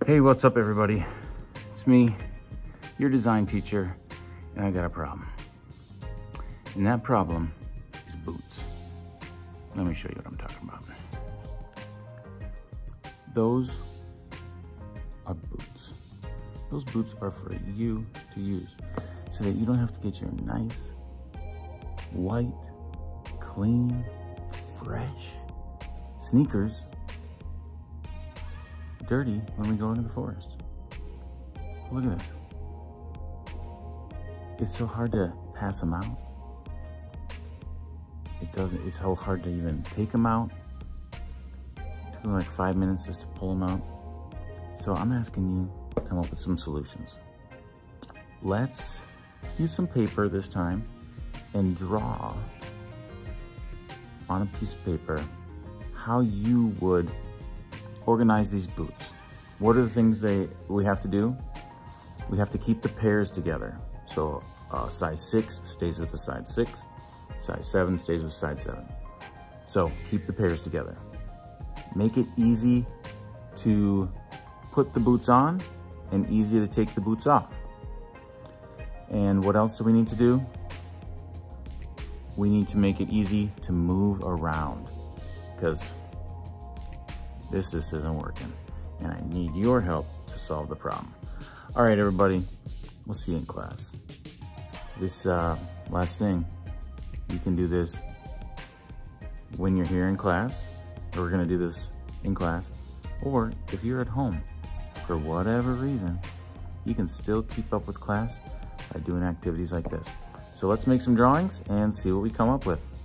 Hey, what's up everybody? It's me, your design teacher, and I got a problem. And that problem is boots. Let me show you what I'm talking about. Those are boots. Those boots are for you to use so that you don't have to get your nice, white, clean, fresh sneakers dirty when we go into the forest. Look at this. It's so hard to pass them out. It's so hard to even take them out. It took me like 5 minutes just to pull them out. So I'm asking you to come up with some solutions. Let's use some paper this time and draw on a piece of paper how you would organize these boots. What are the things we have to do? We have to keep the pairs together. So size 6 stays with the size 6, size 7 stays with size 7. So keep the pairs together. Make it easy to put the boots on and easy to take the boots off. And what else do we need to do? We need to make it easy to move around because this just isn't working and I need your help to solve the problem. All right, everybody, we'll see you in class. This last thing, you can do this when you're here in class, or we're gonna do this in class, or if you're at home, for whatever reason, you can still keep up with class by doing activities like this. So let's make some drawings and see what we come up with.